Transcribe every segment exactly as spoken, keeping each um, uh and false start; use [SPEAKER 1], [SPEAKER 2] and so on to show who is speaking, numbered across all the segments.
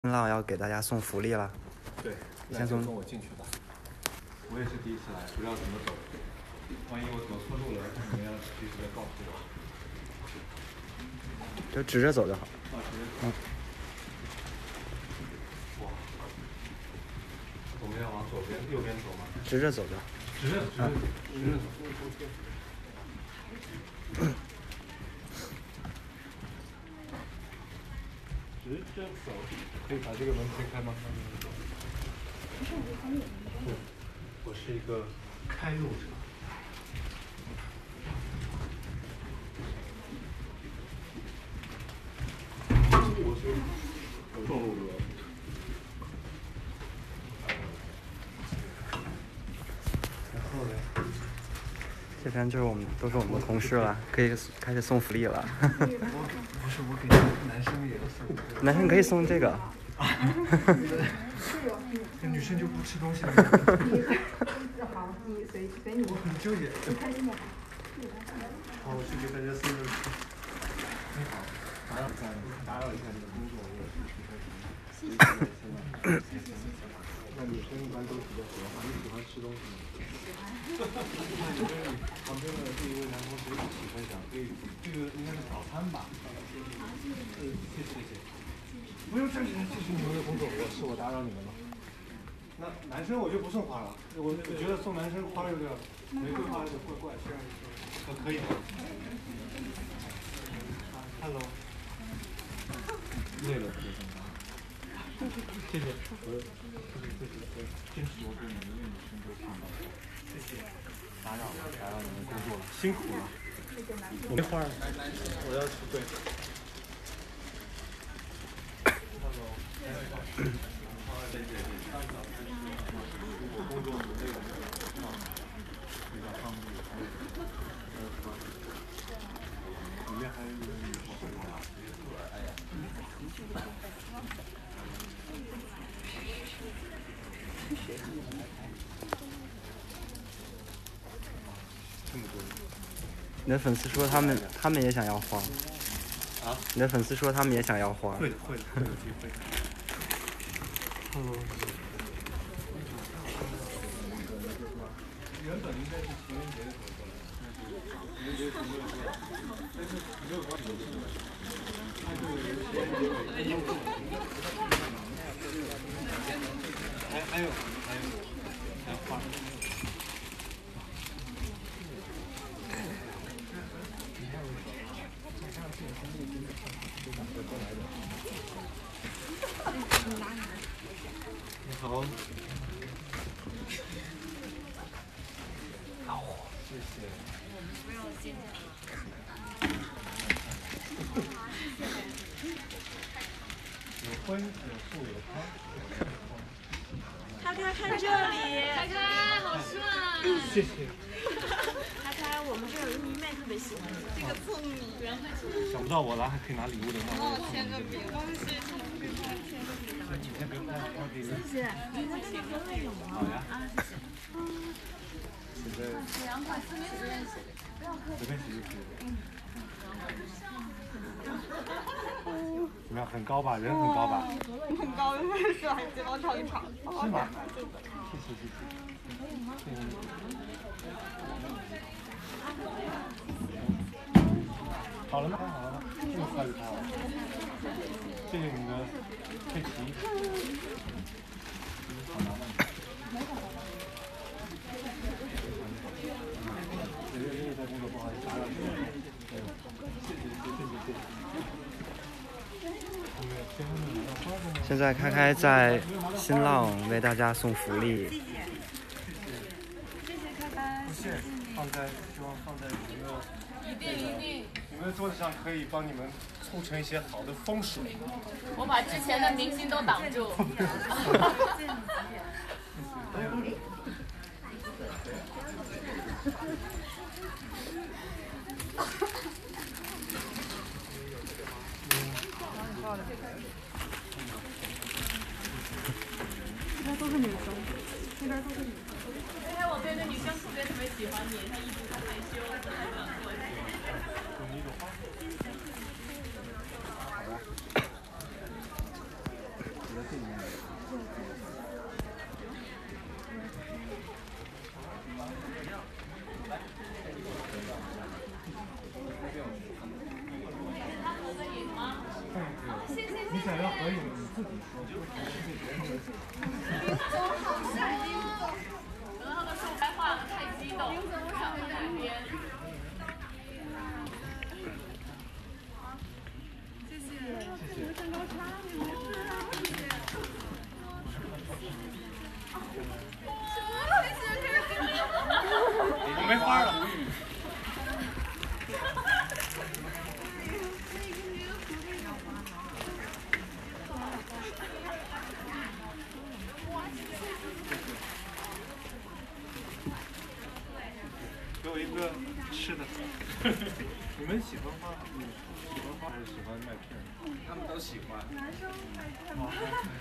[SPEAKER 1] 新浪要给大家送福利了。
[SPEAKER 2] 对，
[SPEAKER 1] 先从
[SPEAKER 2] 跟我进去吧。我也是第一次来，不知道怎么走。万一我走错路了，你们要及时的告诉我。
[SPEAKER 1] 就直着走就好。
[SPEAKER 2] 啊，直着走。
[SPEAKER 1] 嗯。
[SPEAKER 2] 哇。我们要往左边、右边走吗？
[SPEAKER 1] 直着走就好。
[SPEAKER 2] 直着，直着，直着走。直着走，可以把这个门推开吗？对，我是一个开路者。我是有重路者。然后呢？
[SPEAKER 1] 这边就是我们都是我们的同事了，可以开始送福利了。
[SPEAKER 2] 不是，我给男生也要送。
[SPEAKER 1] 男生可以送这个。
[SPEAKER 2] 那女生就不吃东西了。
[SPEAKER 3] 好，你随随你。
[SPEAKER 2] 我很纠结。好，我去给大家送个。你好，打扰一下，打扰一下你的工作，我是徐开平。谢谢。那女生一般都比较喜欢，你喜欢吃东西吗？喜欢。那你跟你旁边的这一位男同学一起分享，可以，这个应该是早餐吧？呃，谢谢谢谢。不用站起来，这是你们的工作，我是我打扰你们了。那男生我就不送花了，我觉得送男生花有点玫瑰花有点怪怪，这样可可以吗 ？Hello。累了不就送花？谢谢。我这是这是真实我对每一位女生都看到的。谢谢。打扰了，打扰你们工作了，辛苦了。我没花儿，我要去对。Hello。工作累了，比较方便，还有里面还有一个女生。这么多人。
[SPEAKER 1] 你的粉丝说他们他们也想要花。
[SPEAKER 2] 啊？
[SPEAKER 1] 你的粉丝说他们也想要花。
[SPEAKER 2] 会的，会的，会有机会。Hello。原本应该是情人节的时候过来，但是情人节是没有过来，但是没有关系。他就有些还还有还有还有花。你好。谢谢。不用谢谢。有荤有素有汤。
[SPEAKER 4] 开开看这里，
[SPEAKER 5] 开开好帅。
[SPEAKER 2] 谢谢。
[SPEAKER 4] 开开，我们这儿有一迷妹特别喜欢你，
[SPEAKER 5] 这个送你，原来
[SPEAKER 2] 想不到我来还可以拿礼物的话，
[SPEAKER 5] 帮我签个名，帮我写什么名？
[SPEAKER 2] 你先别拍，我给你。
[SPEAKER 4] 谢谢。你们这个合作有吗？
[SPEAKER 2] 好呀。
[SPEAKER 4] 啊，谢谢。
[SPEAKER 2] 现在
[SPEAKER 5] 两款随便随便写，不要客气。
[SPEAKER 2] 随便写就可以了。怎么样？很高吧？人很高吧？
[SPEAKER 5] 很高，很帅，睫毛长一长。
[SPEAKER 2] 是吗？谢谢谢谢。可以吗？好了吗？好了吗？这么快就拍完了。谢谢你的佩奇。好麻烦。因为在工作不好意思打扰你们。谢谢谢谢谢谢。
[SPEAKER 1] 现在开开在新浪为大家送福利。
[SPEAKER 5] 谢谢。谢谢开开。
[SPEAKER 2] 不谢，放在希望放在你们的
[SPEAKER 5] 一定一定。
[SPEAKER 2] 你们的桌子上可以帮你们促成一些好的风水。
[SPEAKER 5] 我把之前的明星都挡住。
[SPEAKER 3] 这边都是女生，这边都是女生。
[SPEAKER 5] 今天我对那女生特别特别喜欢你，她一直很害羞，很想过去。
[SPEAKER 2] 好吧。 你想要合影，你自己说。
[SPEAKER 5] 可能他们说白话太激动，不想在那边。谢谢。谢谢。身高差
[SPEAKER 2] 我没花了。给我一个吃的。你们喜欢花？喜欢花还是喜欢麦片？他们都喜欢。男生麦片吗？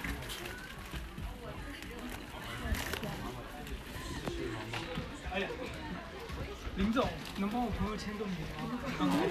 [SPEAKER 2] 哎呀，林总，能帮我朋友签个名吗？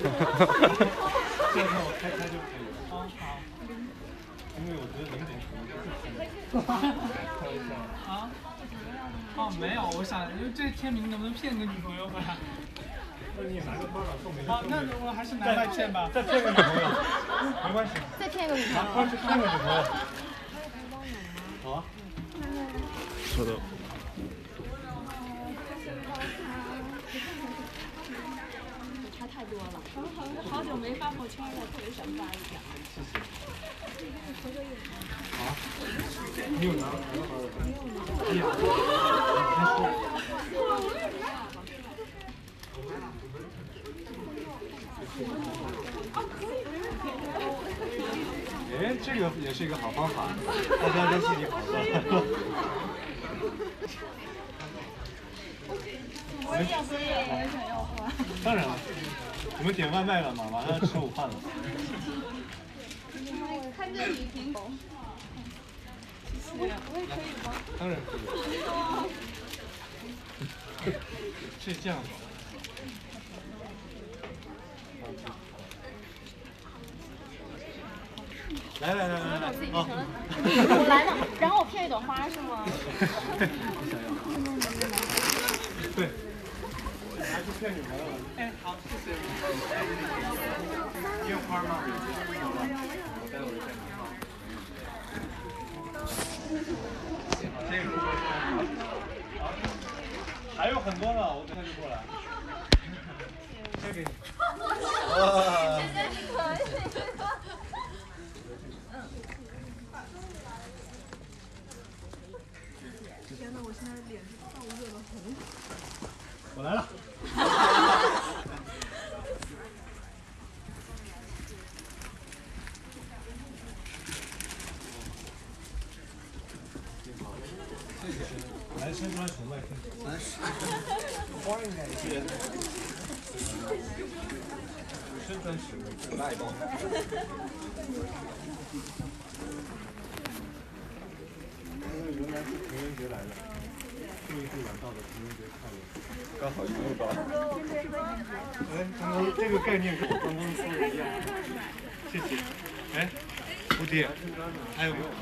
[SPEAKER 2] 这样让我开开就可以了。哦，好。因为我觉得林总可能不是签名。开玩笑。啊？哦，没有，我想，因为这签名能不能骗个女朋友吧？那你拿个包长送给他。好，那我还是拿麦片吧。再骗个女朋友，没关系。
[SPEAKER 3] 再骗个女朋友。
[SPEAKER 2] 好，去骗个女朋友。好啊。说的。
[SPEAKER 4] 差太多了，我好久没发朋友圈了，特别想发一下。
[SPEAKER 2] 谢谢。好，你有拿拿到包的？没有拿。哎呀，你先说。哎，这个也是一个好方法，大家都心里好受。
[SPEAKER 3] 我也想，我也想要花。
[SPEAKER 2] 当然了，我们点外卖了嘛，马上要吃午饭了。
[SPEAKER 3] 我看这里挺狗。我我也可以吗？
[SPEAKER 2] 当然可以。是这样的。来来来来来，好。
[SPEAKER 3] 我来了，然后我骗一朵花是吗？
[SPEAKER 2] 你想要？对。还是骗女朋友了。哎，好，谢谢。你有花吗？我待会儿再拿。这个。好。还有很多呢，我等下就过来。这给你。哇。
[SPEAKER 3] 谢谢你可以。
[SPEAKER 4] 天哪，我现在脸燥热的红。
[SPEAKER 2] 我来了。谢谢。来先端纯麦片。花应该是。先端纯，大一包。因为原来是情人节来的，祝一祝晚到的情人节快乐。刚好一路到。哎，刚刚这个概念跟我刚刚说的一样。谢谢。哎，蝴蝶，还有没有？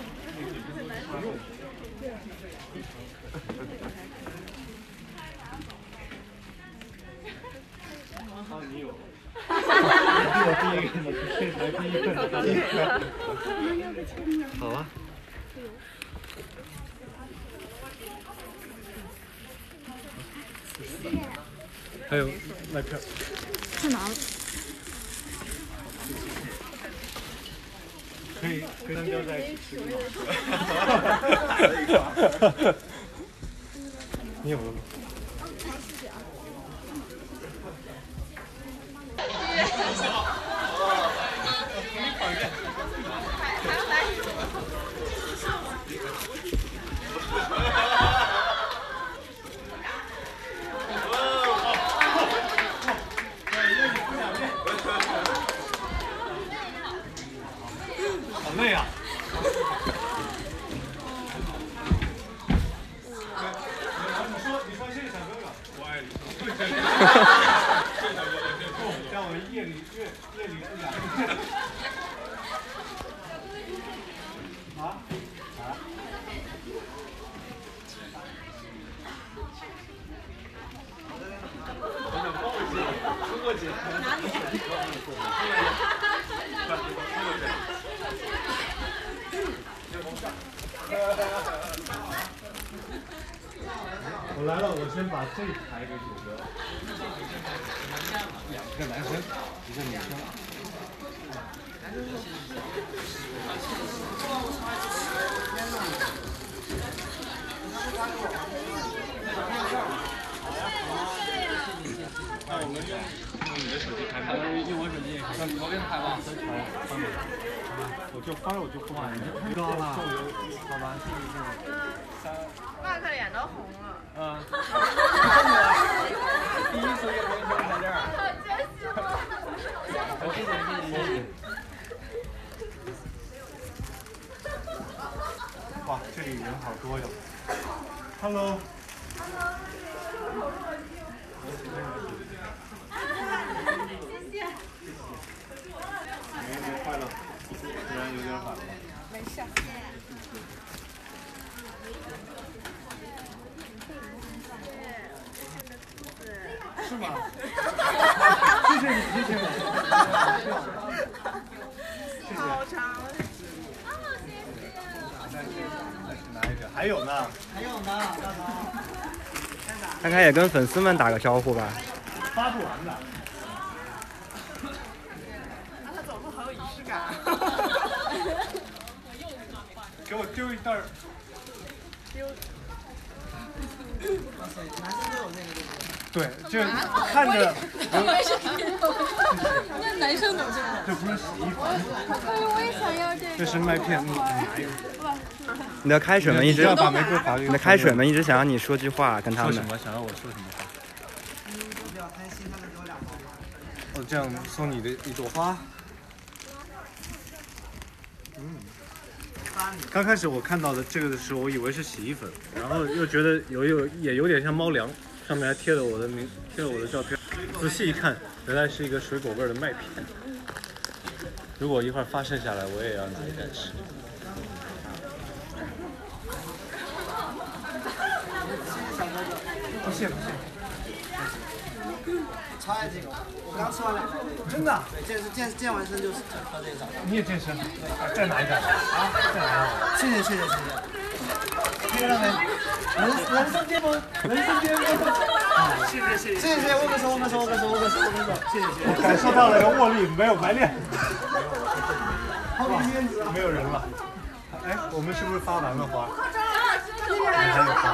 [SPEAKER 2] 啊，你有。我第一个，你这才第一个，第一个。好啊。还有麦片。
[SPEAKER 3] 太难了。
[SPEAKER 2] 可以可以单标在一起吃吗？你有没有？好累啊！你说，你说谢谢小哥哥，我爱你。让我夜里夜夜里不雅。啊？ 我来了，我先把这台给解决了。两个男生，一个女生。那我们用用你的手机拍吧，用我手机也可以。我给你拍吧，真传传吧。我就发了，我就不发，你就太高了。好吧，谢谢谢谢。
[SPEAKER 5] 麦克脸都红了。
[SPEAKER 2] 嗯。第一次用人生在这儿。
[SPEAKER 5] 好真实吗？
[SPEAKER 2] 谢谢谢谢谢谢。哇，这里人好多哟。Hello。谢谢。新年快乐！虽然有点晚了。
[SPEAKER 3] 没事。
[SPEAKER 2] 是吗？谢谢你，谢谢你。
[SPEAKER 5] 好长。
[SPEAKER 2] 拿一个，还有呢。还有呢，大嫂。
[SPEAKER 1] 看看也跟粉丝们打个招呼吧。
[SPEAKER 2] 发不完的。
[SPEAKER 5] 啊，他走路好有仪式感。
[SPEAKER 2] 给我丢一袋儿。
[SPEAKER 5] 丢。
[SPEAKER 6] 哇塞，男生都有那个。
[SPEAKER 2] 对，就看着。
[SPEAKER 3] 那男生怎么这样？
[SPEAKER 2] 这不是洗衣粉。
[SPEAKER 3] 哎，我也想要这个。
[SPEAKER 2] 这是麦片，你拿一个。
[SPEAKER 1] 你的开水们一直，
[SPEAKER 2] 把玫瑰花
[SPEAKER 1] 你的开水们一直想让你说句话，跟他们。
[SPEAKER 2] 说什么？想让我说什么话？
[SPEAKER 6] 我比较开心，他们给我两包花。
[SPEAKER 2] 哦，这样送你的一朵花。嗯。刚开始我看到的这个的时候，我以为是洗衣粉，然后又觉得有有也有点像猫粮，上面还贴了我的名，贴了我的照片。仔细一看，原来是一个水果味的麦片。如果一会儿发剩下来，我也要拿一袋吃。不谢不谢。
[SPEAKER 6] 超爱这个，我刚吃完两包。
[SPEAKER 2] 真的？
[SPEAKER 6] 对，健身健健完身就是喝这个。
[SPEAKER 2] 你也健身？再拿一袋啊！再拿一袋。
[SPEAKER 6] 谢谢谢谢谢谢。听到没？人人生巅峰，人生巅峰。谢谢谢谢谢谢，握个手握个手握个手握个手握个手，谢谢谢谢。
[SPEAKER 2] 我感受到了要握力，没有埋练。
[SPEAKER 6] 后面面子
[SPEAKER 2] 没有人了。哎，我们是不是发完了花？
[SPEAKER 3] 还有花。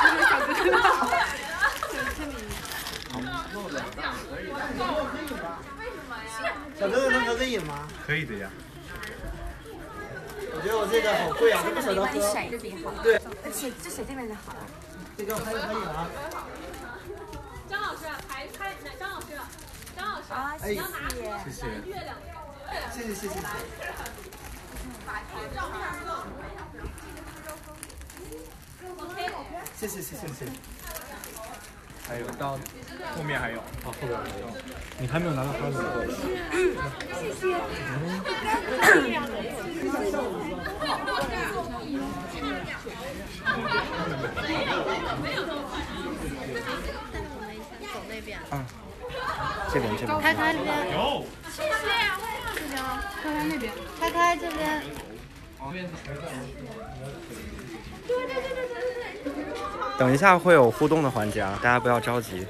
[SPEAKER 6] 小哥哥能合个影吗？
[SPEAKER 2] 可以的呀。
[SPEAKER 6] 我觉得我这个好贵啊，都不舍得喝。
[SPEAKER 3] 甩这边好了。
[SPEAKER 6] 对，
[SPEAKER 3] 水就水这边就好了。
[SPEAKER 6] 这个可以可以啊。
[SPEAKER 5] 张老师，排开，张老师，张老师，
[SPEAKER 3] 啊，
[SPEAKER 5] 你要拿
[SPEAKER 2] 谢谢。
[SPEAKER 5] 月亮，
[SPEAKER 6] 谢谢谢谢谢谢。谢谢谢谢谢谢。
[SPEAKER 2] 还有到后面还有，哦，后面还有，你还没有拿到花呢。
[SPEAKER 3] 谢谢。
[SPEAKER 4] 走那边。
[SPEAKER 1] 嗯，这边这边。
[SPEAKER 3] 开开这边。
[SPEAKER 2] 有。
[SPEAKER 3] 谢谢。这边啊，开开那边。开开这边。
[SPEAKER 1] 等一下会有互动的环节啊，大家不要着急。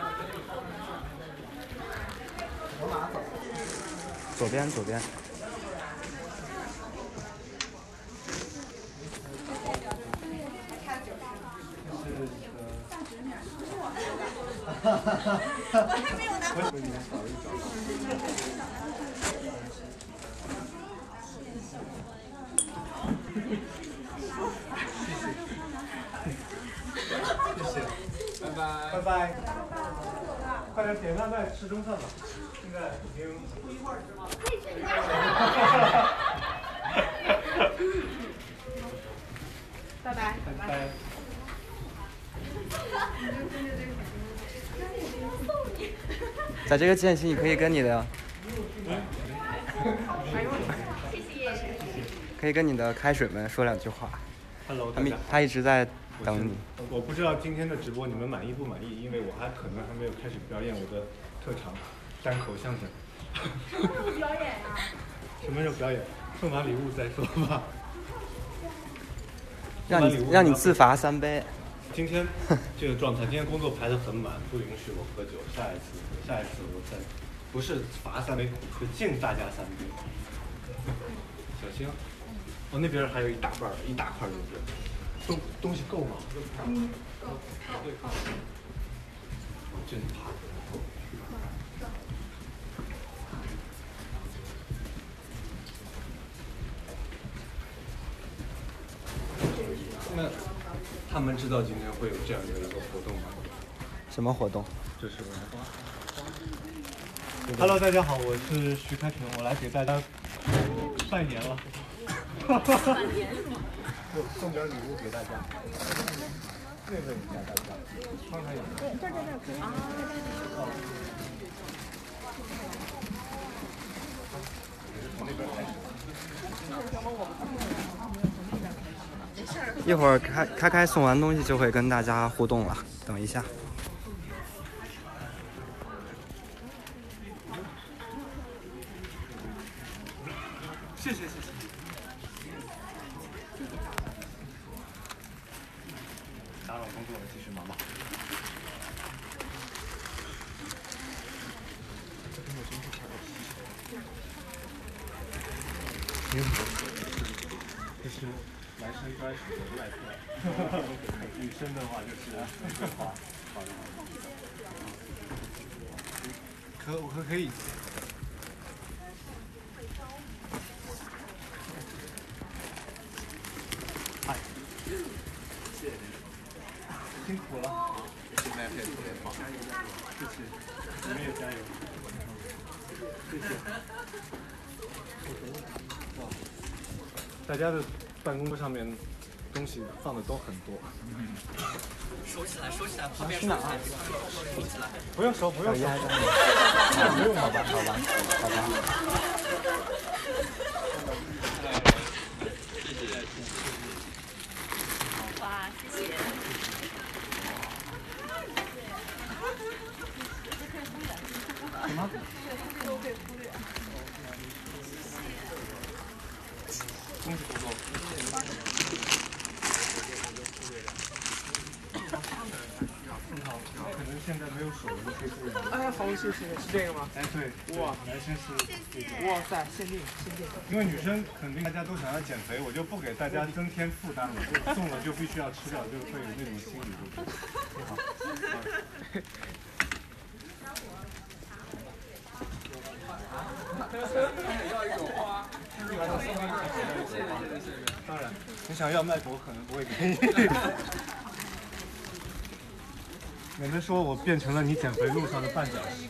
[SPEAKER 1] 左边，左边。
[SPEAKER 6] 哈哈哈！我还没有拿好。
[SPEAKER 2] 拜拜。拜拜。快点点上再吃中饭吧。现在已经。一会儿吃吗？
[SPEAKER 3] 拜拜。
[SPEAKER 2] 拜拜。
[SPEAKER 1] 在这个间隙，你可以跟你的。 可以跟你的开水们说两句话。
[SPEAKER 2] Hello，
[SPEAKER 1] 他们他一直在等你。
[SPEAKER 2] 我不知道今天的直播你们满意不满意，因为我还可能还没有开始表演我的特长单口相声。
[SPEAKER 3] 什么时候表演啊？
[SPEAKER 2] 什么时候表演？送完礼物再说吧。
[SPEAKER 1] 让你让你自罚三杯。
[SPEAKER 2] 今天这个状态，今天工作排得很满，不允许我喝酒。下一次，下一次我再不是罚三杯，是敬大家三杯。小心，哦，那边还有一大半一大块，对不对？东东西够吗？嗯，够够。我真怕。那他们知道今天会有这样的一个活动吗？
[SPEAKER 1] 什么活动？
[SPEAKER 2] 这是文化。Hello， 大家好，我是徐开平，我来给大家拜年了。拜年是吗？送点礼物给大家。慰问一下大家，帮他有。对，这这这可以。啊。从那边开始。
[SPEAKER 1] 一会儿开开开送完东西就会跟大家互动了，等一下。
[SPEAKER 2] 谢谢谢谢。打扰工作了，继续忙吧。这是男生专属的麦克，女生的话就是玫瑰花。好的好的。可我可可以。嗨，谢谢，辛苦了。现在配特别棒，谢谢，你们也加油。谢谢。哇，大家的办公桌上面东西放的都很多。
[SPEAKER 7] 收起来，收起来，旁边
[SPEAKER 1] 去哪儿？
[SPEAKER 7] 收起来。
[SPEAKER 2] 不用收，不用收。
[SPEAKER 1] 不用，好吧，好吧，好吧。
[SPEAKER 3] 哇，谢谢。
[SPEAKER 2] 什么？
[SPEAKER 3] 都可以忽略。
[SPEAKER 2] 东西不够。可能现在没有手的可以忽略。
[SPEAKER 6] 哎，好，谢谢，是这个吗？
[SPEAKER 2] 哎，对，哇，男生是这个。
[SPEAKER 6] 哇塞，限定限定。
[SPEAKER 2] 因为女生肯定大家都想要减肥，我就不给大家增添负担了，就送了就必须要吃掉，就会有那种心理，对不对？你好。
[SPEAKER 6] 要一朵花，
[SPEAKER 2] 当然，你想要麦克，我可能不会给你。免得说我变成了你减肥路上的绊脚石。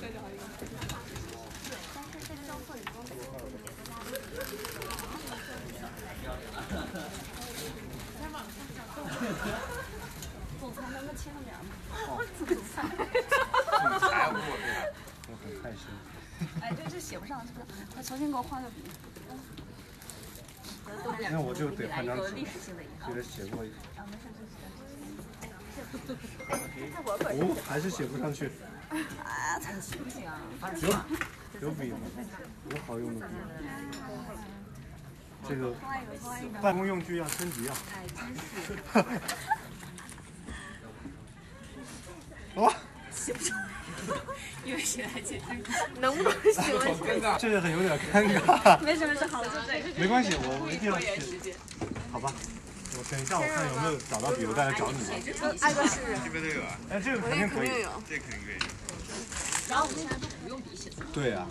[SPEAKER 4] 总裁能不能签个名吗？
[SPEAKER 2] 哦，总裁。总裁我我很害羞。
[SPEAKER 4] 哎，这这写不上，是不是？快重新给我换个笔。
[SPEAKER 2] 那我就得换张纸，
[SPEAKER 4] 历史性的一
[SPEAKER 2] 记得写过一下。
[SPEAKER 4] 啊，没事，
[SPEAKER 2] 哦，还是写不上去。
[SPEAKER 4] 啊，才行不行啊？
[SPEAKER 2] 有有笔吗？有好用的笔。这个办公用具要升级啊！
[SPEAKER 4] 哎，真是。
[SPEAKER 2] 哇！
[SPEAKER 4] 写不上，因为写来写去，
[SPEAKER 3] 能不能写完？
[SPEAKER 2] 这个有点尴尬。
[SPEAKER 4] 没事没事，好了，
[SPEAKER 2] 没关系，我我一定要写。好吧，我等一下我看有没有找到笔，我再来找你吧。
[SPEAKER 3] 爱个是。
[SPEAKER 2] 这边都有啊。哎，这个肯定可以，这肯定可以。
[SPEAKER 4] 然后我们现在都不用笔写字。
[SPEAKER 2] 对呀。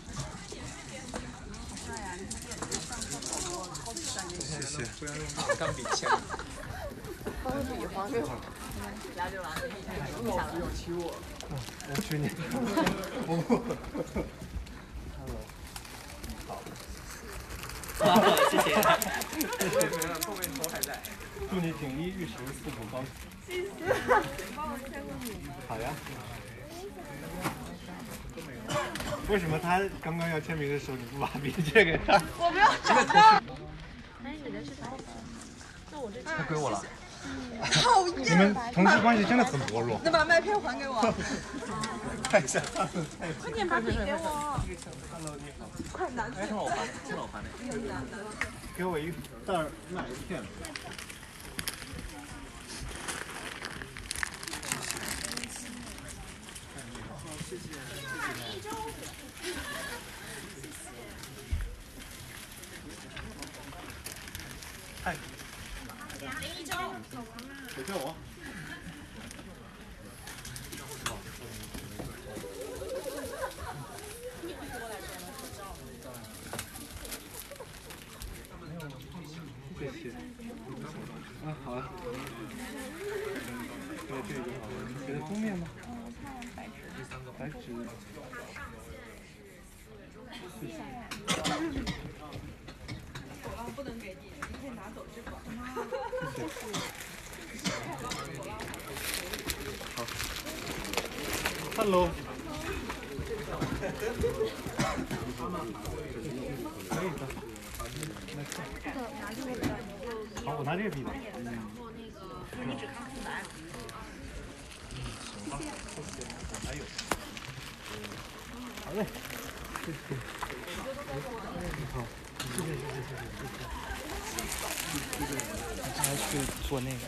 [SPEAKER 2] 谢谢。不要用钢笔签。
[SPEAKER 3] 钢笔黄玉。
[SPEAKER 4] 来就完了，
[SPEAKER 6] 不要欺我。
[SPEAKER 2] 我去你。
[SPEAKER 7] 好，谢谢。
[SPEAKER 6] 后面头还在。
[SPEAKER 2] 祝你锦衣玉食，四顾高。
[SPEAKER 3] 谢谢。帮我签个名。
[SPEAKER 2] 好呀。为什么他刚刚要签名的时候你不把笔借给他？
[SPEAKER 3] 我没有找到。 的是白的。那我这
[SPEAKER 2] 他给我了。
[SPEAKER 3] 讨厌！
[SPEAKER 2] 你们同事关系真的很薄弱。
[SPEAKER 3] 那把麦片还给我。
[SPEAKER 2] 太像了，
[SPEAKER 3] 快点把笔给我。快拿去。
[SPEAKER 7] 哎，这是我发的，这是我发的。
[SPEAKER 2] 给我一袋麦片。谢谢。嗨。
[SPEAKER 3] 两零一周。
[SPEAKER 2] 给叫我。谢谢。啊，好了。对，这个好了。给它封面吗？
[SPEAKER 3] 嗯，我看白纸。
[SPEAKER 2] 白纸。谢谢。
[SPEAKER 3] 我不能给你，你可以拿走这个。
[SPEAKER 2] 谢谢。好。Hello。可以的。好，我拿这个笔吧。嗯。就是你只看空白。行吧，谢谢。还有。好嘞。谢谢。好，谢谢谢谢谢谢谢谢。
[SPEAKER 1] 我还去做那个。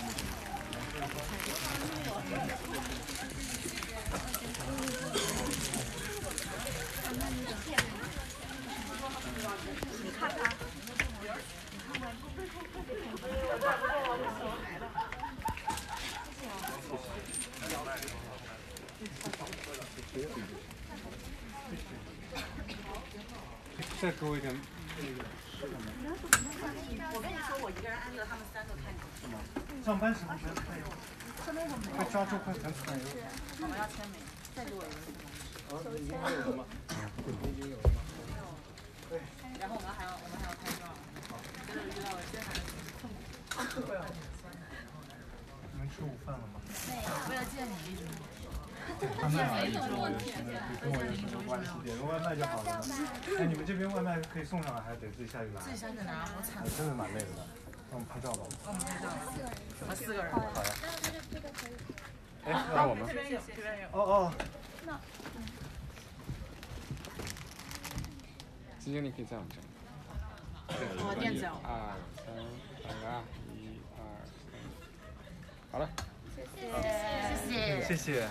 [SPEAKER 3] 你看看。
[SPEAKER 2] 再给我一点那个。
[SPEAKER 3] 我跟你说，我一个人按着他们三个看你。
[SPEAKER 2] 是吗？上班时候不是太有。快抓住，快赶紧加油！
[SPEAKER 3] 我们要签名，再给我一个。
[SPEAKER 2] 啊，已经有了吗？已经有了吗？对。
[SPEAKER 3] 然后我们还要，我们还要拍照。好。真的遇到了艰难的情况。
[SPEAKER 2] 你们吃午饭了吗？
[SPEAKER 3] 没有，为了见你一直。
[SPEAKER 2] 外卖而已，跟我有什么跟我有什么关系？点个外卖就好了。哎，你们这边外卖可以送上来，还是得自己下去拿？
[SPEAKER 3] 自己下去拿，好惨。
[SPEAKER 2] 真的蛮累的。那我们拍照吧。
[SPEAKER 3] 我们拍照。我们四个人。
[SPEAKER 2] 好呀。哎，那我们。
[SPEAKER 3] 这边有，这边有。
[SPEAKER 2] 哦哦。
[SPEAKER 3] 那。
[SPEAKER 8] 直接你可以这样讲。
[SPEAKER 3] 我垫脚。
[SPEAKER 8] 二三，来啊！一二三，好了。
[SPEAKER 3] 谢谢。
[SPEAKER 2] 谢谢。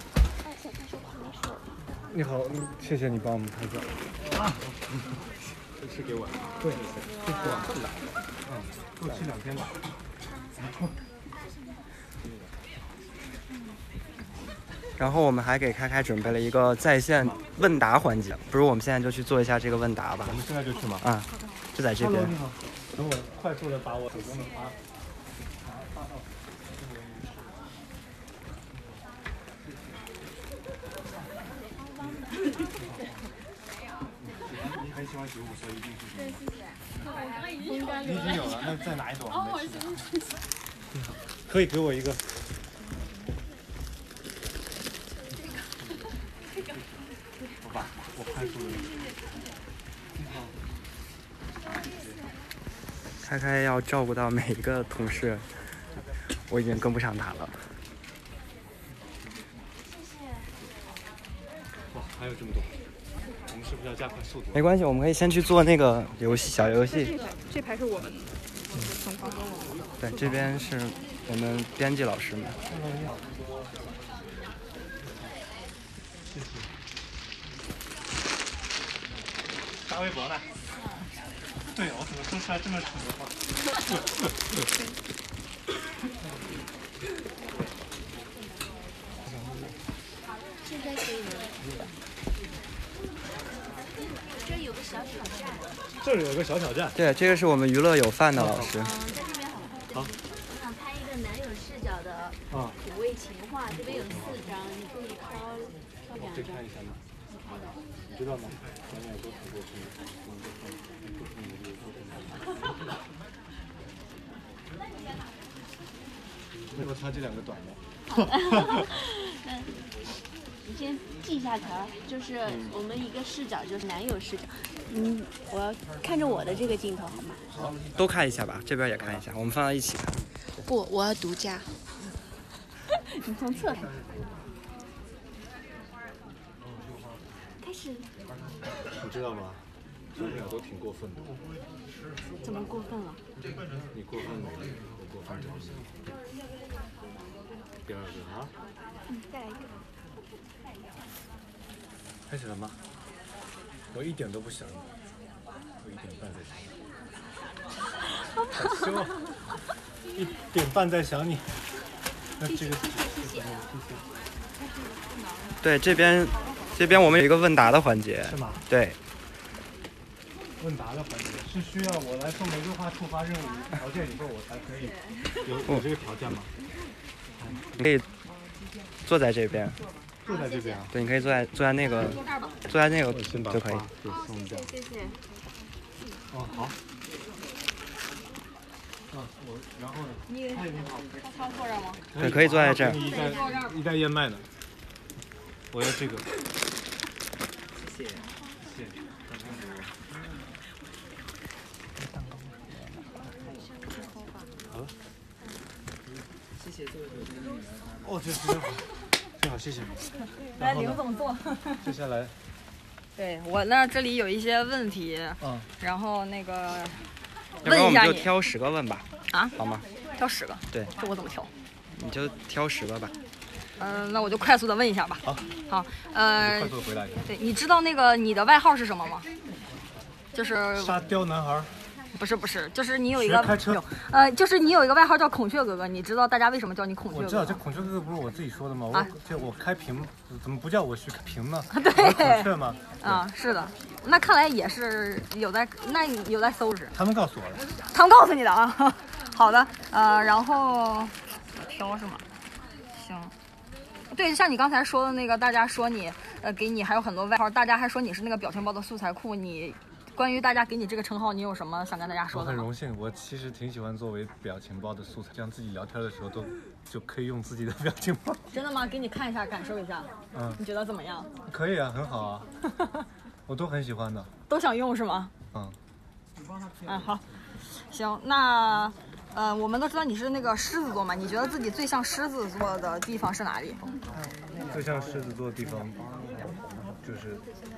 [SPEAKER 2] 你好，谢谢你帮我们拍照。啊，这是给我的。对，这是我是的。嗯，够吃两天的。
[SPEAKER 1] 然后我们还给开开准备了一个在线问答环节，不如我们现在就去做一下这个问答吧。
[SPEAKER 2] 我们现在就去吗？
[SPEAKER 1] 啊、嗯，就在这边。
[SPEAKER 2] 你好，等我快速的把我手中的发发到。你很喜欢九五，所以一定是。对，谢谢。我已经你已经有了，那再拿一朵。哦，行行行。可以给我一个。我把我快速的。
[SPEAKER 1] 开开要照顾到每一个同事，我已经跟不上他了。
[SPEAKER 2] 哇，还有这么多，我们是不是要加快速度？
[SPEAKER 1] 没关系，我们可以先去做那个游戏小游戏。
[SPEAKER 3] 这这排是我们的，从广州我们。
[SPEAKER 1] 对，这边是我们编辑老师们。
[SPEAKER 2] 谢谢。发微博呢？对，我怎么说出来这么蠢的话？
[SPEAKER 4] 现在可以了。这有个小挑战。
[SPEAKER 2] 这里有个小挑战。
[SPEAKER 1] 对，这个是我们娱乐有范的老师。
[SPEAKER 4] 嗯，在这边好。
[SPEAKER 2] 好。
[SPEAKER 4] 我想拍一个男友视角的土味情话，这边有四张，你可以挑挑两张。
[SPEAKER 2] 这看一下吗？你知道吗？咱俩都挺过分的，我们都很都挺努力，都挺努力。为什么他这两个短呢？
[SPEAKER 4] 嗯，你先记下条，就是我们一个视角，就是男友视角。 嗯，我要看着我的这个镜头好吗？
[SPEAKER 1] 好，都看一下吧，这边也看一下，我们放到一起看。
[SPEAKER 4] 不，我要独家。你从侧看。开始。
[SPEAKER 2] 你知道吗？小鸟都挺过分的。
[SPEAKER 4] 怎么过分了？
[SPEAKER 2] 你过分美丽，我过分真实。第二个啊。
[SPEAKER 4] 嗯，再来一个。
[SPEAKER 2] 开始了吗？我一点都不想你，我一点半在想你。好羞啊！一点半在想你。那这个，谢谢。
[SPEAKER 1] 对，这边，这边我们有一个问答的环节。
[SPEAKER 2] 是吗？
[SPEAKER 1] 对。
[SPEAKER 2] 问答的环节是需要我来说玫瑰花触发任务条件以后我才可以有有这个条件吗？
[SPEAKER 1] 你可以坐在这边。
[SPEAKER 2] 坐在这边啊？
[SPEAKER 1] 对，你可以坐在坐在那个坐在那个就可以。
[SPEAKER 2] 给送掉。
[SPEAKER 4] 谢谢。
[SPEAKER 2] 哦，好。啊，我然后呢？
[SPEAKER 5] 你他他坐这儿吗？
[SPEAKER 1] 对，可以坐在这儿。
[SPEAKER 2] 一袋一袋燕麦的，我要这个。
[SPEAKER 7] 谢谢。
[SPEAKER 2] 谢谢。好了。
[SPEAKER 7] 谢谢这位
[SPEAKER 2] 哦，这真好，真好，谢谢。
[SPEAKER 5] 来，林总坐。
[SPEAKER 2] 接下来。
[SPEAKER 5] 对我那这里有一些问题，
[SPEAKER 2] 嗯，
[SPEAKER 5] 然后那个
[SPEAKER 1] 要不然我们就
[SPEAKER 5] 问一下你
[SPEAKER 1] 挑十个问吧。
[SPEAKER 5] 啊？
[SPEAKER 1] 好吗？
[SPEAKER 5] 挑十个。
[SPEAKER 1] 对。
[SPEAKER 5] 这我怎么挑？
[SPEAKER 1] 你就挑十个吧。
[SPEAKER 5] 嗯、呃，那我就快速的问一下吧。
[SPEAKER 2] 好。
[SPEAKER 5] 好，呃，
[SPEAKER 2] 快速的回答一下。
[SPEAKER 5] 对，你知道那个你的外号是什么吗？就是
[SPEAKER 2] 沙雕男孩。
[SPEAKER 5] 不是不是，就是你有一个
[SPEAKER 2] 开车，
[SPEAKER 5] 呃，就是你有一个外号叫孔雀哥哥，你知道大家为什么叫你孔雀哥哥？
[SPEAKER 2] 我知道这孔雀哥哥不是我自己说的吗？
[SPEAKER 5] 啊、
[SPEAKER 2] 我这我开屏，怎么不叫我徐平呢？
[SPEAKER 5] 对，
[SPEAKER 2] 孔雀吗？
[SPEAKER 5] 啊，是的，那看来也是有在，那有在搜拾。
[SPEAKER 2] 他们告诉我的。
[SPEAKER 5] 他们告诉你的啊。好的，呃，然后挑是吗？行。对，像你刚才说的那个，大家说你，呃，给你还有很多外号，大家还说你是那个表情包的素材库，你。关于大家给你这个称号，你有什么想跟大家说的吗？
[SPEAKER 2] 我很荣幸，我其实挺喜欢作为表情包的素材，这样自己聊天的时候都就可以用自己的表情包。
[SPEAKER 5] 真的吗？给你看一下，感受一下。
[SPEAKER 2] 嗯，
[SPEAKER 5] 你觉得怎么样？
[SPEAKER 2] 可以啊，很好啊，我都很喜欢的。
[SPEAKER 5] 都想用是吗？
[SPEAKER 2] 嗯。
[SPEAKER 5] 嗯，好，行，那呃，我们都知道你是那个狮子座嘛，你觉得自己最像狮子座的地方是哪里？
[SPEAKER 2] 最像狮子座的地方就是。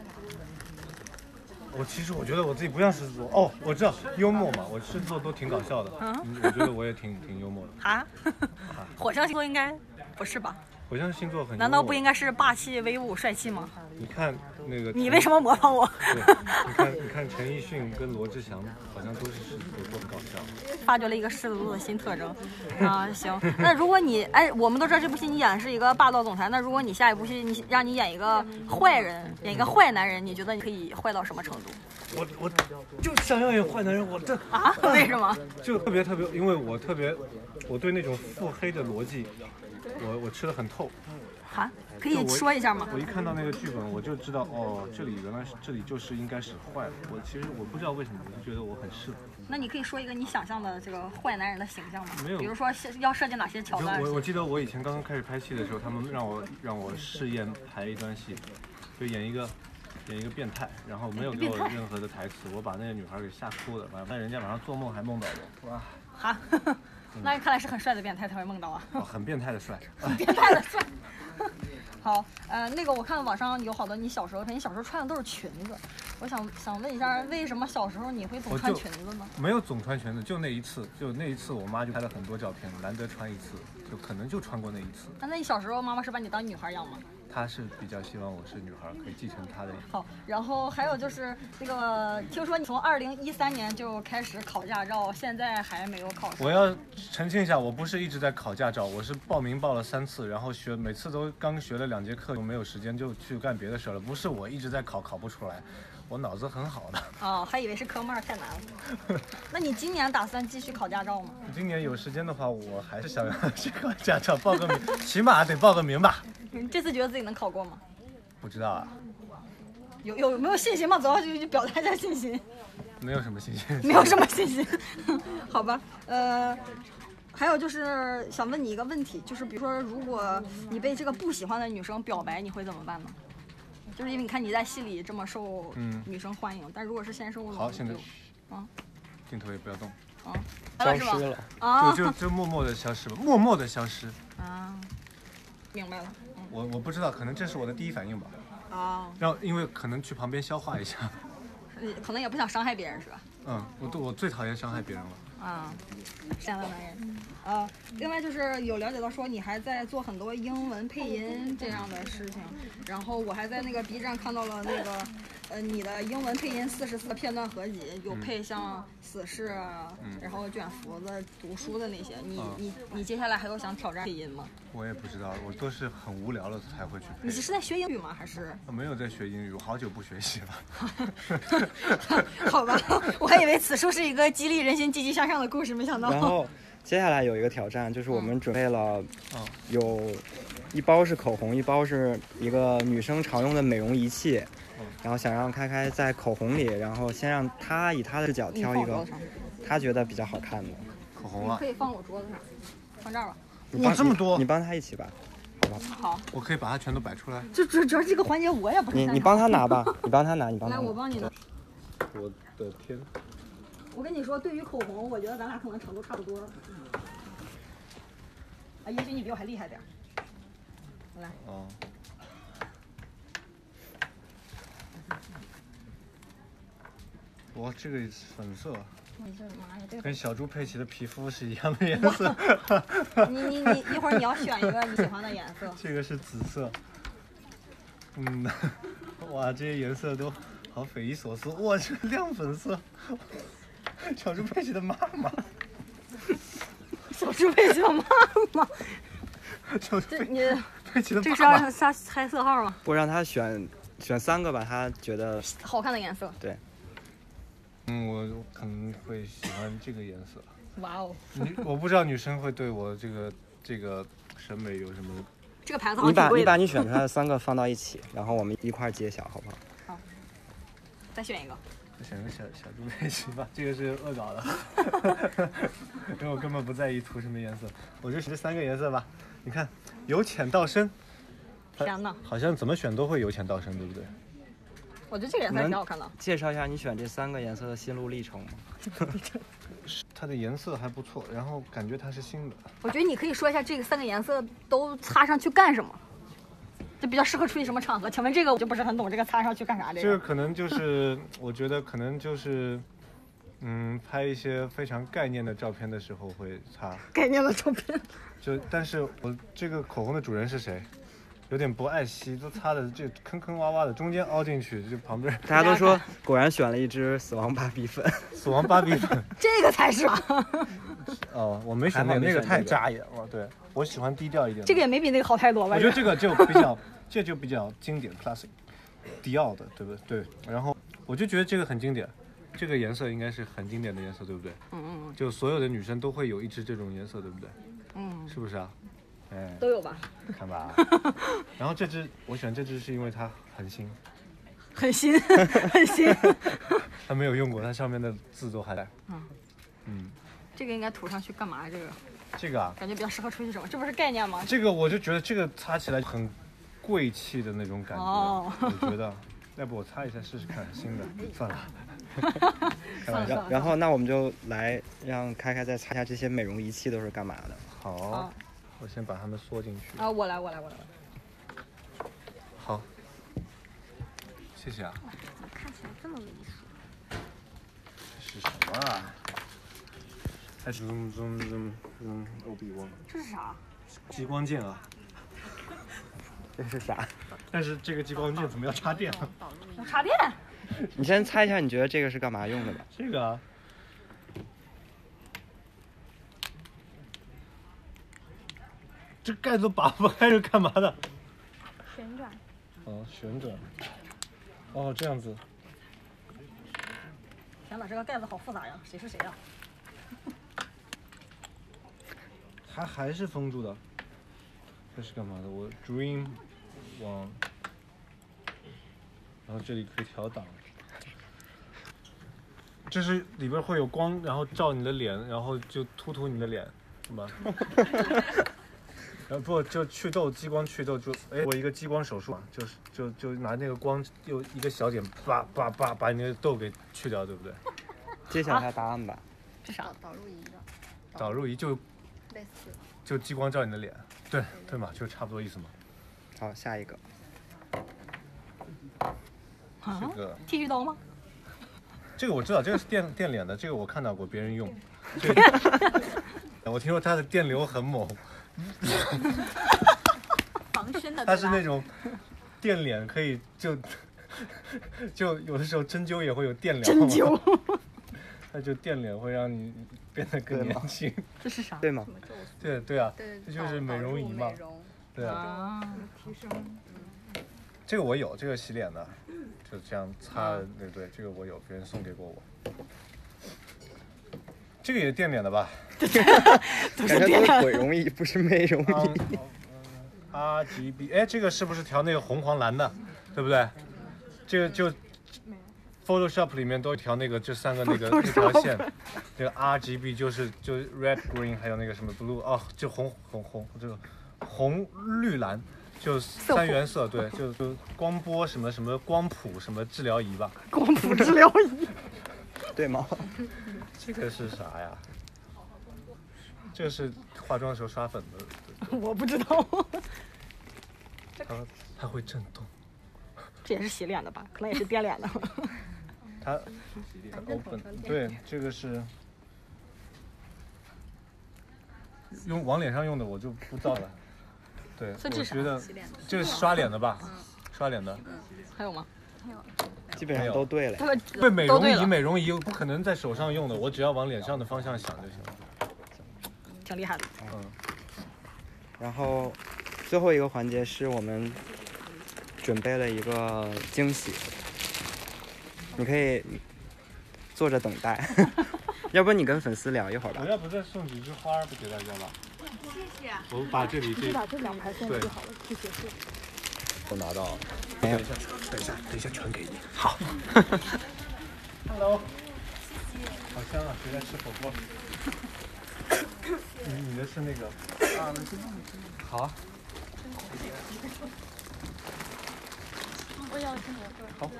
[SPEAKER 2] 我其实我觉得我自己不像狮子座哦，我知道幽默嘛，我狮子座都挺搞笑的，嗯，我觉得我也挺挺幽默的。
[SPEAKER 5] 啊？火象星座应该不是吧？
[SPEAKER 2] 火象星座很……
[SPEAKER 5] 难道不应该是霸气、威武、帅气吗？
[SPEAKER 2] 你看那个，
[SPEAKER 5] 你为什么模仿我？
[SPEAKER 2] 对，你看，你看陈奕迅跟罗志祥好像都是狮子座，多搞笑。
[SPEAKER 5] 发掘了一个狮子座的新特征啊！行，那如果你哎，我们都知道这部戏你演的是一个霸道总裁，那如果你下一部戏你让你演一个坏人，演一个坏男人，你觉得你可以坏到什么程度？
[SPEAKER 2] 我我就想要演坏男人，我这
[SPEAKER 5] 啊？为什么？
[SPEAKER 2] 就特别特别，因为我特别，我对那种腹黑的逻辑，我我吃得很透。
[SPEAKER 5] 啊，可以说一下吗？
[SPEAKER 2] 我一看到那个剧本，我就知道哦，这里原来是这里就是应该使坏了。我其实我不知道为什么，我就觉得我很适合。
[SPEAKER 5] 那你可以说一个你想象的这个坏男人的形象吗？
[SPEAKER 2] 没有，
[SPEAKER 5] 比如说要设计哪些桥段？
[SPEAKER 2] 我我记得我以前刚刚开始拍戏的时候，他们让我让我试验排一段戏，就演一个演一个变态，然后没有给我任何的台词，我把那个女孩给吓哭了，完了人家晚上做梦还梦到我，哇！
[SPEAKER 5] 哈，那看来是很帅的变态才会梦到啊。
[SPEAKER 2] 哦，很变态的帅，
[SPEAKER 5] 很变态的帅。好，呃，那个我看网上有好多你小时候，你小时候穿的都是裙子，我想想问一下，为什么小时候你会总穿裙子呢？
[SPEAKER 2] 没有总穿裙子，就那一次，就那一次，我妈就拍了很多照片，难得穿一次，就可能就穿过那一次。
[SPEAKER 5] 啊，那你小时候妈妈是把你当女孩养吗？
[SPEAKER 2] 她是比较希望我是女孩，可以继承她的。
[SPEAKER 5] 好，然后还有就是那个，听说你从二零一三年就开始考驾照，现在还没有考上。
[SPEAKER 2] 我要澄清一下，我不是一直在考驾照，我是报名报了三次，然后学每次都刚学了两节课，就没有时间就去干别的事了。不是我一直在考，考不出来，我脑子很好的。
[SPEAKER 5] 哦，还以为是科目二太难了。那你今年打算继续考驾照吗？
[SPEAKER 2] 今年有时间的话，我还是想要去考驾照，报个名，起码得报个名吧。
[SPEAKER 5] 你这次觉得自己能考过吗？
[SPEAKER 2] 不知道啊。
[SPEAKER 5] 有有没有信心吗？主要就就表达一下信心。
[SPEAKER 2] 没有什么信心。
[SPEAKER 5] 没有什么信心。好吧，呃。还有就是想问你一个问题，就是比如说，如果你被这个不喜欢的女生表白，你会怎么办呢？ 就是因为你看你在戏里这么受女生欢迎，嗯、但如果是现实生活中，
[SPEAKER 2] 好，现在，
[SPEAKER 5] 啊，
[SPEAKER 2] 镜头也不要动，
[SPEAKER 5] 啊，
[SPEAKER 1] 消失了，
[SPEAKER 5] 啊，
[SPEAKER 2] 就就就默默的消失吧，默默的消失。
[SPEAKER 5] 啊，明白了。嗯、
[SPEAKER 2] 我我不知道，可能这是我的第一反应吧。
[SPEAKER 5] 啊，
[SPEAKER 2] 让因为可能去旁边消化一下。
[SPEAKER 5] 可能也不想伤害别人是吧？
[SPEAKER 2] 嗯，我都我最讨厌伤害别人了。
[SPEAKER 5] 啊，善良男人。呃，另外就是有了解到说你还在做很多英文配音这样的事情，然后我还在那个 B 站看到了那个呃你的英文配音四十四的片段合集，有配像死侍啊，嗯、然后卷福子读书的那些。你、嗯、你你接下来还有想挑战配音吗？
[SPEAKER 2] 我也不知道，我都是很无聊了才会去配。
[SPEAKER 5] 你是在学英语吗？还是？
[SPEAKER 2] 我没有在学英语，我好久不学习了。
[SPEAKER 5] 好吧，我还以为此处是一个激励人心、积极向上的故事，没想到。
[SPEAKER 1] 然后接下来有一个挑战，就是我们准备了，有一包是口红，一包是一个女生常用的美容仪器，然后想让开开在口红里，然后先让她以她的视角挑一个她觉得比较好看的
[SPEAKER 2] 口红啊，
[SPEAKER 5] 可以放我桌子上，放这儿吧。
[SPEAKER 2] 哇，这么多！
[SPEAKER 1] 你帮她一起吧，好吧？
[SPEAKER 5] 好，
[SPEAKER 2] 我可以把它全都摆出来。
[SPEAKER 5] 就主主要这个环节我也不是。
[SPEAKER 1] 你你帮她拿吧，你帮她拿，你帮她拿。
[SPEAKER 5] 来，我帮你拿。
[SPEAKER 2] 我的天！
[SPEAKER 5] 我跟你说，对于口红，我觉得咱俩可能程度差不多。啊，也许你比我还厉害点。来。
[SPEAKER 2] 哦。哇，这个粉色。跟小猪佩奇的皮肤是一样的颜色。
[SPEAKER 5] 你你你一会儿你要选一个你喜欢的颜色。
[SPEAKER 2] 这个是紫色。嗯，哇，这些颜色都好匪夷所思。哇，这个亮粉色。小猪佩奇的妈妈。
[SPEAKER 5] 小猪佩奇的妈妈。
[SPEAKER 2] 小猪佩奇的妈妈。
[SPEAKER 5] 这是要猜猜色号吗？
[SPEAKER 1] 我让他选选三个吧，他觉得
[SPEAKER 5] 好看的颜色。
[SPEAKER 1] 对。
[SPEAKER 2] 嗯，我可能会喜欢这个颜色。
[SPEAKER 5] 哇哦！
[SPEAKER 2] 女，我不知道女生会对我这个这个审美有什么。
[SPEAKER 5] 这个牌子好
[SPEAKER 1] 你把你把你选出来的三个放到一起，然后我们一块揭晓，好不好？
[SPEAKER 5] 好。再选一个。
[SPEAKER 2] 再选个小小猪佩奇吧，这个是恶搞的，因为我根本不在意涂什么颜色，我就选这三个颜色吧。你看，由浅到深。
[SPEAKER 5] 天哪！
[SPEAKER 2] 好像怎么选都会由浅到深，对不对？
[SPEAKER 5] 我觉得这个颜色挺好看的。
[SPEAKER 1] 介绍一下你选这三个颜色的心路历程吗？
[SPEAKER 2] 它的颜色还不错，然后感觉它是新的。
[SPEAKER 5] 我觉得你可以说一下这个三个颜色都擦上去干什么，就比较适合出席什么场合。请问这个我就不是很懂，这个擦上去干啥？这个
[SPEAKER 2] 这个可能就是，我觉得可能就是，嗯，拍一些非常概念的照片的时候会擦。
[SPEAKER 5] 概念的照片。
[SPEAKER 2] 就但是我这个口红的主人是谁？有点不爱惜，都擦的这坑坑洼洼的，中间凹进去，就旁边。
[SPEAKER 1] 大家都说果然选了一支死亡芭比粉。
[SPEAKER 2] 死亡芭比粉，
[SPEAKER 5] 这个才是吧？
[SPEAKER 2] 哦，我没选那个，那个太扎眼了。对，我喜欢低调一点。
[SPEAKER 5] 这个也没比那个好太多吧？
[SPEAKER 2] 我觉得这个就比较，这就比较经典 classic， 迪奥的，对不对？对。然后我就觉得这个很经典，这个颜色应该是很经典的颜色，对不对？
[SPEAKER 5] 嗯嗯嗯。
[SPEAKER 2] 就所有的女生都会有一支这种颜色，对不对？
[SPEAKER 5] 嗯。
[SPEAKER 2] 是不是啊？哎，
[SPEAKER 5] 都有吧？
[SPEAKER 2] 看吧。然后这支我选这支是因为它很新，
[SPEAKER 5] 很新，很新。
[SPEAKER 2] 它没有用过，它上面的字都还在。
[SPEAKER 5] 嗯
[SPEAKER 2] 嗯。
[SPEAKER 5] 这个应该涂上去干嘛？这个？
[SPEAKER 2] 这个啊，
[SPEAKER 5] 感觉比较适合出去什么？这不是概念吗？
[SPEAKER 2] 这个我就觉得这个擦起来很贵气的那种感觉。哦。我觉得，要不我擦一下试试看，新的。算了。
[SPEAKER 5] 算了算了。
[SPEAKER 1] 然后那我们就来让开开再擦一下这些美容仪器都是干嘛的。
[SPEAKER 2] 好。好，我先把它们缩进去。
[SPEAKER 5] 啊，我来，我来，我来。
[SPEAKER 2] 好，谢谢啊。
[SPEAKER 5] 怎么看起来这么猥琐？
[SPEAKER 2] 这是什么啊？还是嗯嗯嗯嗯欧比旺？
[SPEAKER 5] 这是啥？
[SPEAKER 2] 激光剑啊。
[SPEAKER 1] 这是啥？
[SPEAKER 2] 但是这个激光剑怎么要插电啊？
[SPEAKER 5] 要插电？
[SPEAKER 1] 你先猜一下，你觉得这个是干嘛用的吧？
[SPEAKER 2] 这个啊。这盖子拔不开是干嘛的？
[SPEAKER 3] 旋转。
[SPEAKER 2] 哦，旋转。哦，这样子。
[SPEAKER 5] 天哪，这个盖子好复杂呀！谁是谁呀？
[SPEAKER 2] 它还是封住的。这是干嘛的？我 dream 往，然后这里可以调档。这是里边会有光，然后照你的脸，然后就突突你的脸，是吧？然呃不就祛痘，激光祛痘就哎我一个激光手术，就是就就拿那个光又一个小点叭叭叭把你那个痘给去掉，对不对？
[SPEAKER 1] 揭晓一下答案吧。
[SPEAKER 5] 是啥？
[SPEAKER 3] 导入仪的。
[SPEAKER 2] 导入仪就
[SPEAKER 3] 类似。
[SPEAKER 2] 就激光照你的脸，对对嘛，就差不多意思嘛。
[SPEAKER 1] 好，下一个。
[SPEAKER 5] 啊？
[SPEAKER 2] 这个
[SPEAKER 5] 剃须刀吗？
[SPEAKER 2] 这个我知道，这个是电电脸的，这个我看到过别人用。这个、我听说它的电流很猛。
[SPEAKER 3] 防身的。
[SPEAKER 2] 它是那种电脸，可以就就有的时候针灸也会有电疗。
[SPEAKER 5] 针灸。
[SPEAKER 2] 它就电脸会让你变得更年轻。
[SPEAKER 5] 这是啥？
[SPEAKER 1] 对吗？
[SPEAKER 2] 对对啊，
[SPEAKER 3] 对
[SPEAKER 2] 这就是美容仪嘛。对
[SPEAKER 5] 啊。
[SPEAKER 3] 提升。
[SPEAKER 2] 这个我有，这个洗脸的，就这样擦，对对，这个我有，别人送给过我。这个也是电脸的吧？
[SPEAKER 1] 感觉都是毁容仪，不是美容仪。
[SPEAKER 2] R G B， 哎，这个是不是调那个红黄蓝的，对不对？这个就 Photoshop 里面都调那个这三个那个那条线，这个 R G B 就是就 red green 还有那个什么 blue 哦，就红红红这个红绿蓝。就三原色，对，就就光波什么什么光谱什么治疗仪吧。
[SPEAKER 5] 光谱治疗仪，
[SPEAKER 1] 对吗？
[SPEAKER 2] 这个是啥呀？这个是化妆的时候刷粉的。
[SPEAKER 5] 我不知道。
[SPEAKER 2] 它它会震动。
[SPEAKER 5] 这也是洗脸的吧？可能也是电脸的。
[SPEAKER 2] 它它 open， 对，这个是用往脸上用的，我就不知道了。对，我觉得这是刷脸的吧，刷脸的。
[SPEAKER 5] 还有吗？
[SPEAKER 3] 还有。
[SPEAKER 1] 基本上都对了。
[SPEAKER 2] 对，美容仪，美容仪不可能在手上用的，我只要往脸上的方向想就行了。
[SPEAKER 5] 挺厉害的。
[SPEAKER 2] 嗯。
[SPEAKER 1] 然后最后一个环节是我们准备了一个惊喜，你可以坐着等待，要不你跟粉丝聊一会儿吧。
[SPEAKER 2] 我要不再送几枝花不给大家吧？
[SPEAKER 3] 谢谢。
[SPEAKER 2] 我把这里这
[SPEAKER 3] 把这两排送就好了，就结束。
[SPEAKER 2] 都拿到了。
[SPEAKER 1] 没有。
[SPEAKER 2] 等一下，等一下，等一下，全给你。好。Hello。好香啊！谁在吃火锅？你你的是那个？啊，那是好啊。
[SPEAKER 3] 我要吃火锅。
[SPEAKER 2] 好。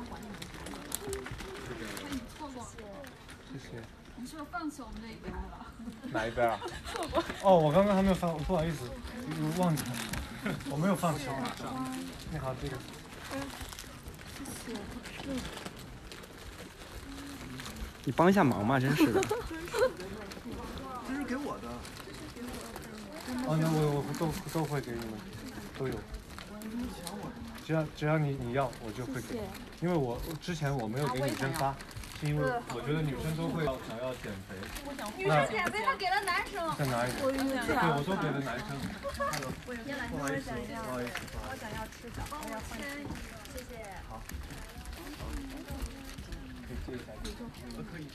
[SPEAKER 3] 错过。
[SPEAKER 2] 谢谢。
[SPEAKER 3] 你是不是放弃我们那一边了？
[SPEAKER 2] 哪一边啊？错过。哦，我刚刚还没有放，不好意思，我忘记了，我没有放弃。你好，这个。
[SPEAKER 3] 谢谢。
[SPEAKER 1] 你帮一下忙嘛，真是的。
[SPEAKER 6] 这是给我的。
[SPEAKER 2] 哦，那我我都都会给你们，都有。只要只要你你要，我就会给。因为我之前我没有给女生发。是因为我觉得女生都会想要减肥，
[SPEAKER 3] 女生减肥她给了男生，
[SPEAKER 2] 再拿一点，对，我都给了男生。
[SPEAKER 3] 不好意思，不好意思，我想要吃小，我要放心，谢谢。
[SPEAKER 2] 好，可以接一下，我可以。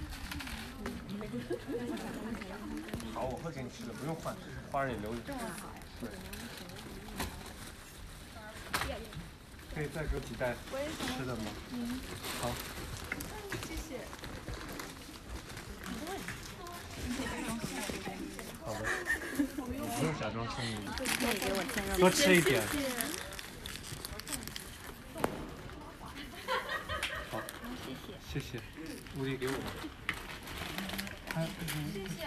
[SPEAKER 2] 好，我会给你吃的，不用换，花儿也留着。对。可以再给我几袋吃的吗？嗯。好。
[SPEAKER 3] 谢谢。
[SPEAKER 2] 好的。不用假装聪明。
[SPEAKER 3] 可以给我添肉。
[SPEAKER 2] 多吃一点。好。谢谢。谢谢。物力给我。
[SPEAKER 3] 谢谢。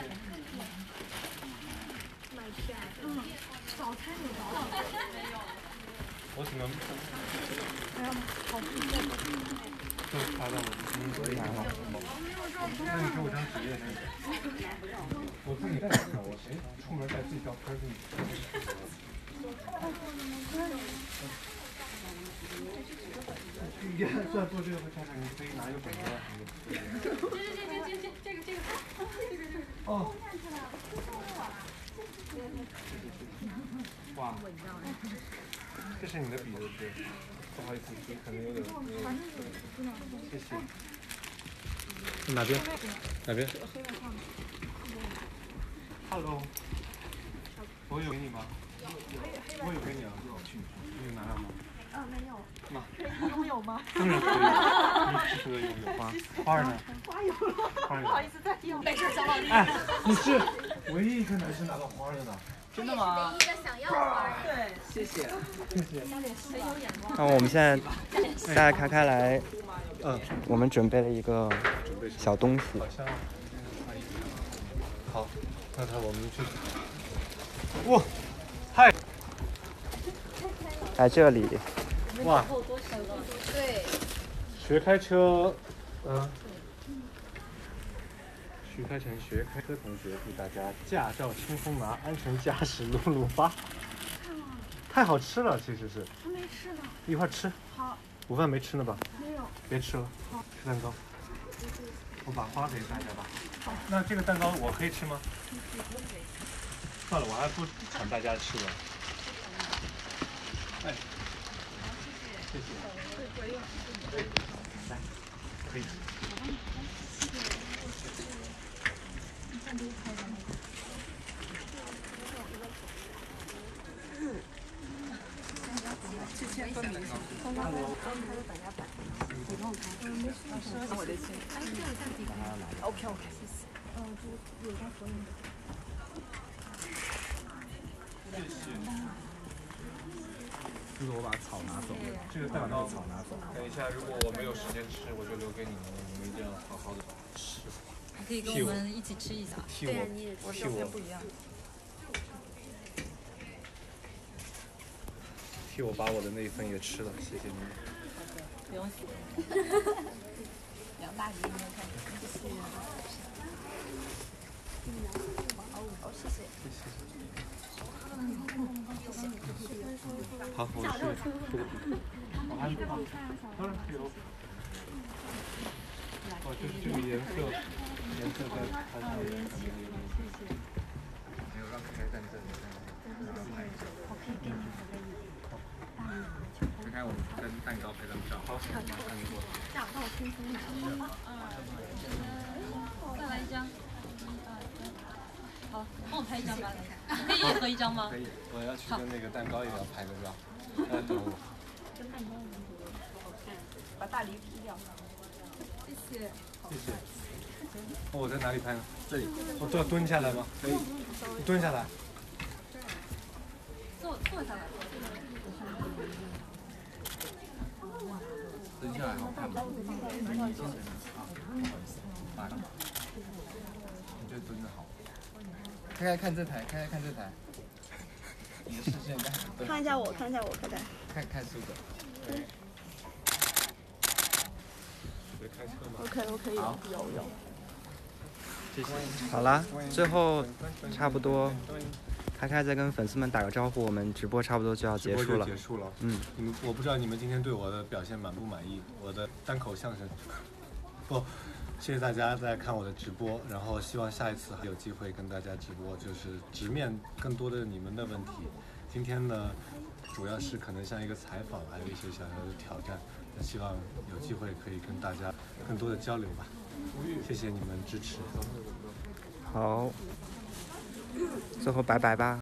[SPEAKER 3] 嗯，早餐有早餐没有。
[SPEAKER 2] 我只能。
[SPEAKER 3] 哎呀，好吃。
[SPEAKER 2] 都发到我您可以拿吗？那你给我张纸页行。我自己带上，我谁出门带自己照片给你。你看，做这个会看看，你可以拿一个本子。
[SPEAKER 3] 这这这这这这个这个这个这个。
[SPEAKER 2] 哦。哇。这是你的笔对不对？不好意思，笔可能有点。谢谢。哪边？哪边 ？Hello。我有给你吗？我有给你啊。你有拿到吗？
[SPEAKER 3] 啊，没有。
[SPEAKER 2] 妈。
[SPEAKER 3] 拥有吗？
[SPEAKER 2] 当然可以。你是不是拥有花？花儿呢？
[SPEAKER 3] 花有了。
[SPEAKER 2] 花有。
[SPEAKER 3] 不好意思，再用。没事，小老弟。
[SPEAKER 2] 哎，你是唯一一个男生拿到花的呢。
[SPEAKER 7] 真的吗？
[SPEAKER 4] 唯一一个想要花的。
[SPEAKER 7] 对，谢谢。
[SPEAKER 2] 谢谢。
[SPEAKER 4] 很有眼光。
[SPEAKER 1] 那我们现在带开开来，嗯，我们准备了一个小东西。
[SPEAKER 2] 好，那他我们去。哇，嗨，
[SPEAKER 1] 在这里。
[SPEAKER 2] 哇。
[SPEAKER 4] 对。
[SPEAKER 2] 学开车，嗯。徐开成学开车同学祝大家驾照清风拿，安全驾驶路路发。太好吃了，其实是。
[SPEAKER 3] 还没吃呢。
[SPEAKER 2] 一块吃。
[SPEAKER 3] 好。
[SPEAKER 2] 午饭没吃呢吧？
[SPEAKER 3] 没有。
[SPEAKER 2] 别吃了。
[SPEAKER 3] 好。
[SPEAKER 2] 吃蛋糕。我把花给大家吧。好。那这个蛋糕我可以吃吗？算了，我还不抢大家吃了。哎。谢谢。来，可以。
[SPEAKER 5] OK OK， 谢谢。
[SPEAKER 2] 这个我把草拿走，这个蛋糕草拿走。等一下，如果我没有时间吃，我就留给你们，你们一定要好好的吃。
[SPEAKER 5] 可以跟我们一起吃一下。
[SPEAKER 2] 替我，
[SPEAKER 5] 我
[SPEAKER 2] 替我
[SPEAKER 5] 不一样。
[SPEAKER 2] 替我把我的那一份也吃了，谢谢你们。
[SPEAKER 5] 不用谢。梁大爷应该看谢谢。好，谢谢。
[SPEAKER 2] 谢谢。好，我去这个地方。我还是当然可以了。哦，就是这个颜色，颜色在它上面可能有点。没有让开开站这里，然后拍。开开，我们跟蛋糕拍张照。好，马上就过。
[SPEAKER 3] 驾照清风拿。
[SPEAKER 5] 再来一张。好，帮我拍一张吧，可以一合一张吗？
[SPEAKER 2] 可以，我要去跟那个蛋糕也要拍个照。来，等我。
[SPEAKER 3] 跟蛋糕好看，
[SPEAKER 5] 把大梨劈掉。谢谢。
[SPEAKER 2] 谢谢。哦，我在哪里拍呢？这里。我都要蹲下来吗？可以。你蹲下来。
[SPEAKER 5] 坐坐下来。
[SPEAKER 8] 蹲下来好看吗？没你精神啊，不好意思，麻烦。你就蹲着好。开开看这台，开开看这台。你的视线在。
[SPEAKER 3] 看一下我，看一下我，看看。
[SPEAKER 8] 看看书的。
[SPEAKER 2] 会开车吗
[SPEAKER 3] ？OK OK， 有有有。
[SPEAKER 2] 谢谢。
[SPEAKER 1] 好啦，最后差不多。开开再跟粉丝们打个招呼，我们直播差不多就要结束了。
[SPEAKER 2] 结束了。
[SPEAKER 1] 嗯，
[SPEAKER 2] 你们我不知道你们今天对我的表现满不满意？我的单口相声，不，谢谢大家在看我的直播，然后希望下一次还有机会跟大家直播，就是直面更多的你们的问题。今天呢，主要是可能像一个采访，还有一些小小的挑战。那希望有机会可以跟大家更多的交流吧。谢谢你们支持。
[SPEAKER 1] 好。最后拜拜吧。